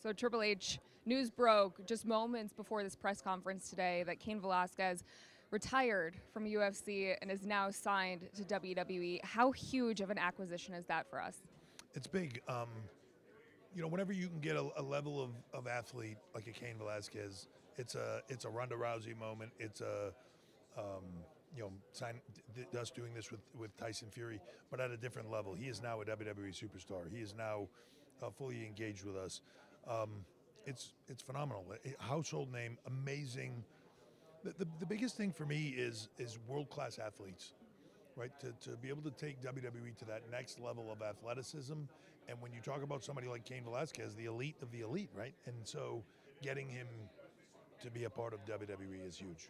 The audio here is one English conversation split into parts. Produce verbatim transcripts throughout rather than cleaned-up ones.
So Triple H, news broke just moments before this press conference today that Cain Velasquez retired from U F C and is now signed to W W E. How huge of an acquisition is that for us? It's big. Um, you know, whenever you can get a, a level of, of athlete like a Cain Velasquez, it's a it's a Ronda Rousey moment. It's a um, you know, sign, th- us doing this with, with Tyson Fury, but at a different level. He is now a W W E superstar. He is now uh, fully engaged with us. Um, it's it's phenomenal. A household name, amazing. The, the, the biggest thing for me is is world-class athletes, right? To, to be able to take W W E to that next level of athleticism. And when you talk about somebody like Cain Velasquez, the elite of the elite, right? And so getting him to be a part of W W E is huge.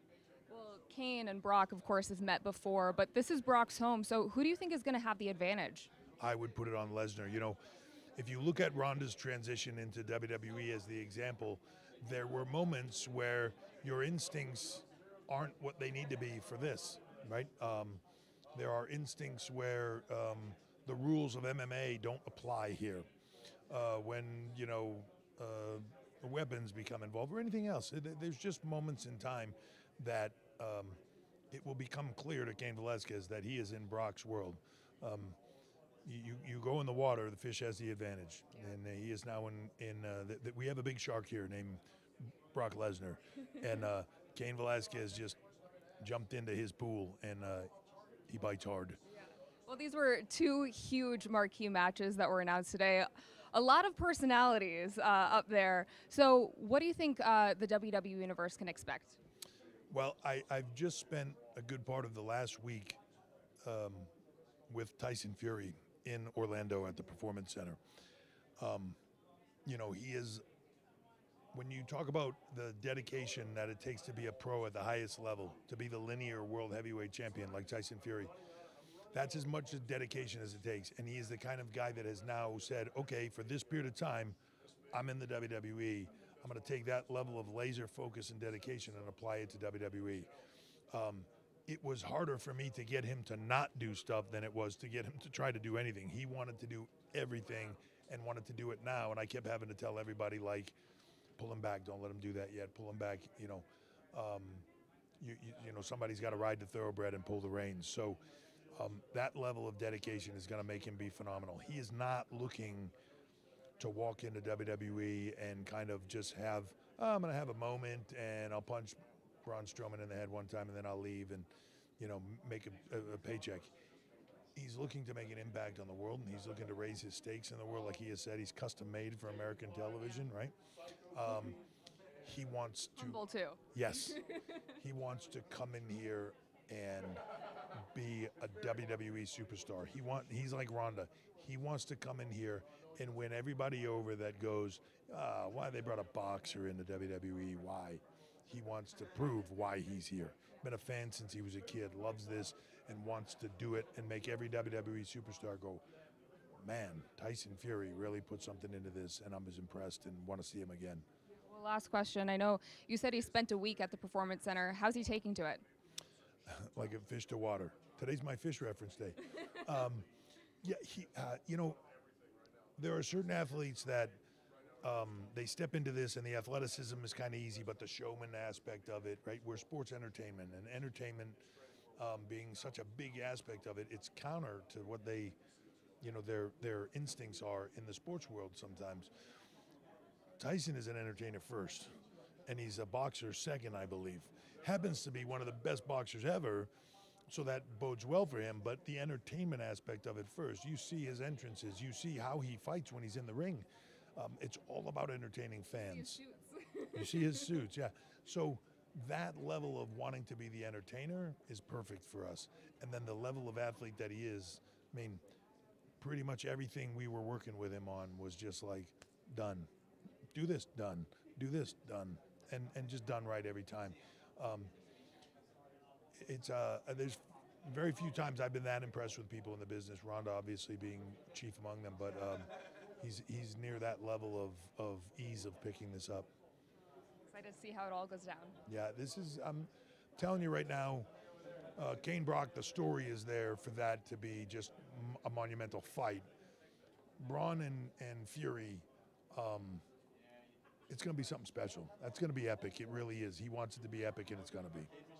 Well, Cain and Brock, of course, have met before, but this is Brock's home. So who do you think is going to have the advantage? I would put it on Lesnar. You know, if you look at Ronda's transition into W W E as the example, there were moments where your instincts aren't what they need to be for this, right? Um, there are instincts where um, the rules of M M A don't apply here. Uh, when, you know, uh, weapons become involved or anything else. There's just moments in time that um, it will become clear to Cain Velasquez that he is in Brock's world. Um, you, you go in the water, the fish has the advantage. Yeah. And uh, he is now in, in uh, the, the, we have a big shark here named Brock Lesnar. and uh, Cain Velasquez just jumped into his pool and uh, he bites hard. Yeah. Well, these were two huge marquee matches that were announced today. A lot of personalities uh, up there. So what do you think uh, the W W E Universe can expect? Well, I, I've just spent a good part of the last week um, with Tyson Fury in Orlando at the Performance Center. Um, you know, he is, when you talk about the dedication that it takes to be a pro at the highest level, to be the linear world heavyweight champion like Tyson Fury, that's as much dedication as it takes. And he is the kind of guy that has now said, okay, for this period of time, I'm in the W W E. I'm going to take that level of laser focus and dedication and apply it to W W E. Um, it was harder for me to get him to not do stuff than it was to get him to try to do anything. He wanted to do everything and wanted to do it now. And I kept having to tell everybody, like, pull him back. Don't let him do that yet. Pull him back. You know, um, you, you, you know, somebody's got to ride the thoroughbred and pull the reins. So um, that level of dedication is going to make him be phenomenal. He is not looking to walk into W W E and kind of just have, oh, I'm going to have a moment and I'll punch Braun Strowman in the head one time and then I'll leave and, you know, make a, a, a paycheck. He's looking to make an impact on the world, and he's looking to raise his stakes in the world. Like he has said, he's custom made for American television, right? Um, he wants to. Humble too. Yes. He wants to come in here and be a W W E superstar. He want he's like Ronda. He wants to come in here and win everybody over that goes, ah, why they brought a boxer into W W E? Why? He wants to prove why he's here. Been a fan since he was a kid, loves this, and wants to do it and make every W W E superstar go, man, Tyson Fury really put something into this, and I'm as impressed and want to see him again. Well, last question. I know you said he spent a week at the Performance Center. How's he taking to it? Like a fish to water. Today's my fish reference day. Um, yeah, he, uh, you know, there are certain athletes that um, they step into this and the athleticism is kind of easy, but the showman aspect of it, right? We're sports entertainment, and entertainment um, being such a big aspect of it, it's counter to what they, you know, their their instincts are in the sports world sometimes. Tyson is an entertainer first, and he's a boxer second, I believe. Happens to be one of the best boxers ever, so that bodes well for him, but the entertainment aspect of it first. You see his entrances, you see how he fights when he's in the ring. Um, it's all about entertaining fans. You see his suits. You see his suits, yeah. So that level of wanting to be the entertainer is perfect for us. And then the level of athlete that he is, I mean, pretty much everything we were working with him on was just like, done. Do this, done. Do this, done. And and just done right every time. Um, it's uh, there's very few times I've been that impressed with people in the business. Ronda obviously being chief among them, but um, he's he's near that level of, of ease of picking this up. Excited to see how it all goes down. Yeah, this is, I'm telling you right now, uh, Cain Brock, the story is there for that to be just a monumental fight. Braun and, and Fury, um, it's going to be something special. That's going to be epic. It really is. He wants it to be epic, and it's going to be.